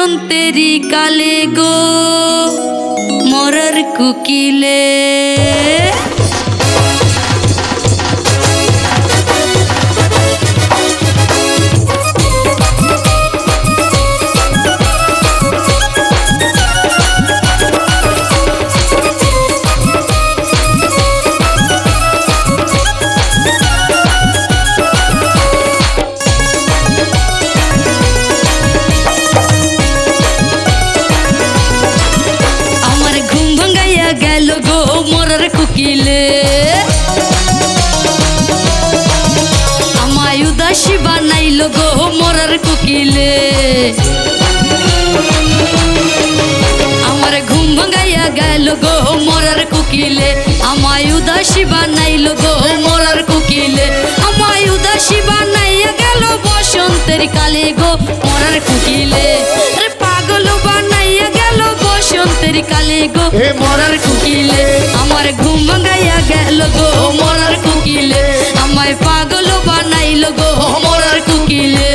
বসন্তেরি কালে গো মরার কুকিলে মরার কুকিলে আমায় উদাসী বানাইল গো মরার কুকিলে আমার ঘুম ভাঙাইয়া গেল গো মরার কুকিলে আমায় উদাসী বানাইল গো মরার কুকিলে আমায় উদাসী বানাইয়া গেল বসন্তের কালে গো মরার কুকিলে পাগল বানাইয়া গেল বসন্তের কালে গো মরার কুকিলে আমার ঘুম ভাঙাইয়া গেল গো মরার কুকিলে আমায় পাগল বানাইল গো মরার কুকিলে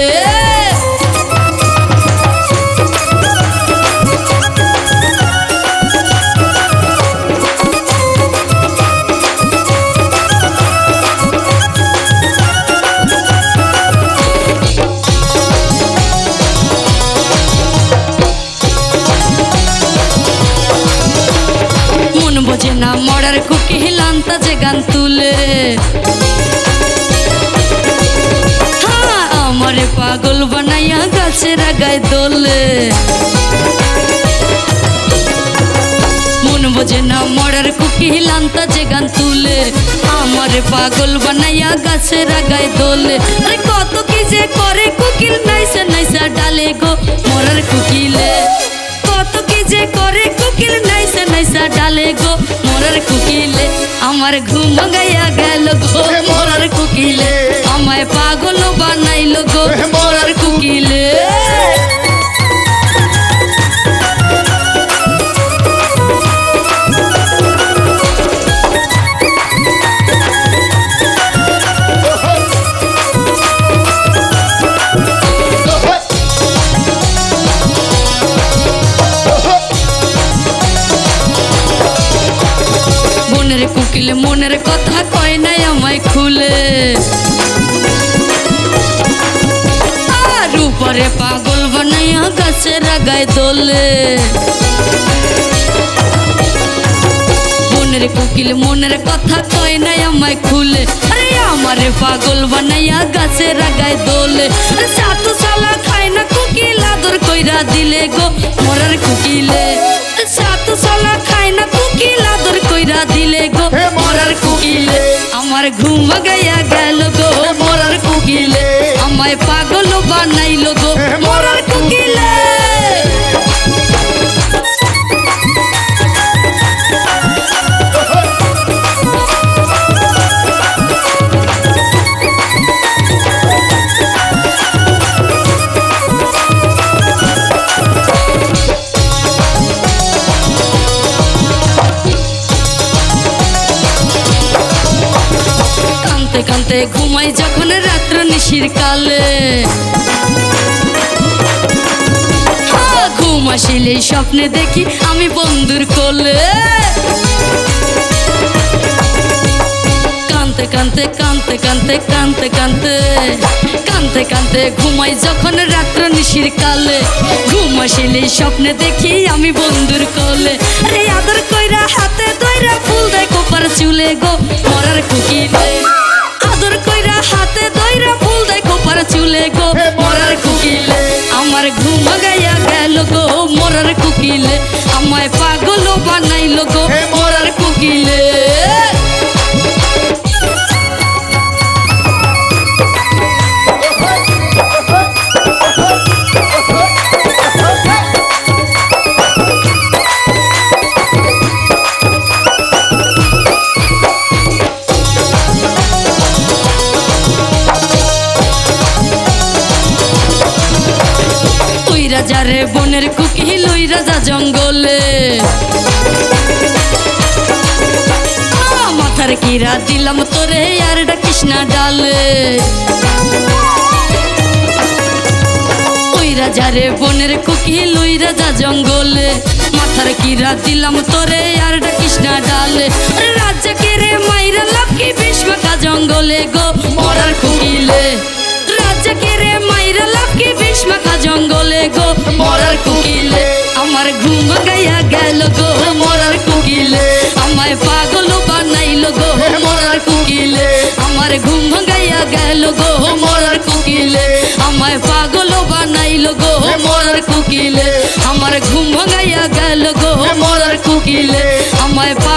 বোঝে না মরার কুকিল আনতা যে গান তুলে আমারে পাগল বানাইয়া গাছের আগায় দোলে মন বোঝে না মরার কুকিল আনতা যে গান তুলে আমারে পাগল বানাইয়া গাছের আগায় দোলে আরে কত কি যে করে কুকিল নাইসা নাইসা ডালে গো মরার কুকিলে কত কি যে করে কুকিল নাইসা নাইসা ডালে গো মরার কুকিলে আমার ঘুম ভাঙাইয়া গেল গো মরার কুকিলে আমায় পাগল বানাইল গো মরার কুকিলে কুকিলে মনের কথা কয় নাই আমায় খুলে আর উপরে পাগল বানাইয়া গাছের আগায় দোলে মনের কুকিল মনের কথা কয় নাই আমায় খুলে আরে আমারে পাগল বানাইয়া গাছের আগায় দোলে সাতু সালা খায় না কুকিল আদর কইরা দিলে গো মরার কুকিলে সাতু সালা খায় না কুকিল আদর কইরা দিলে গো মরার কুকিলে আমার ঘুম ভাঙাইয়া গেল গো মরার কুকিলে আমায় পাগল বানাইল গো মরার কুকিলে কান্তে ঘুমাই যখন রাত্র নিশির কালে ঘুম আসিলে স্বপ্নে দেখি আমি বন্ধুর কোলে কান্তে কান্তে কান্তে কান্তে কান্তে কান্তে কান্তে কান্তে ঘুমাই যখন রাত্র নিশির কালে ঘুম আসিলে স্বপ্নে দেখি আমি বন্ধুর কোলে আরে আদর কইরা হাতে ধইরা ফুল দেয় কোপার চুলে গো মরার কুকিলে আদর কইরা হাতে ধইরা ফুল দেয় কোপার চুলে গো মরার কুকিলে আমার ঘুম ভাঙাইয়া গেল গো মরার কুকিলে আমায় পাগল বানাইল গো মরার কুকিলে রাজারে বনের কুকিল ওই রাজা জঙ্গলে মাথার কিরা দিলাম তোরে আর ডাকিস না ডালে ওই রাজারে বনের কোকিল ওই রাজা জঙ্গলে মাথার কিরা দিলাম তোরে আর ডাকিস না ডালে রাজাকে রে মাইরা লাভ কি বিষ্মাকা জঙ্গলে গো মরার কোকিলে রাজাকে রে মাইরা লাভ কি বিষ্মাকা জঙ্গলে গো মরার কোকিলে আমার ঘুম ভাঙাইয়া গেল গো মরার কোকিলে আমায় পাগল বানাইল গো মরার কোকিলে আমার ঘুম ভাঙাইয়া গেল গো মরার কোকিলে আমায় পাগল বানাইল গো মরার কোকিলে আমার ঘুম ভাঙাইয়া গেল গো মরার কোকিলে আমায়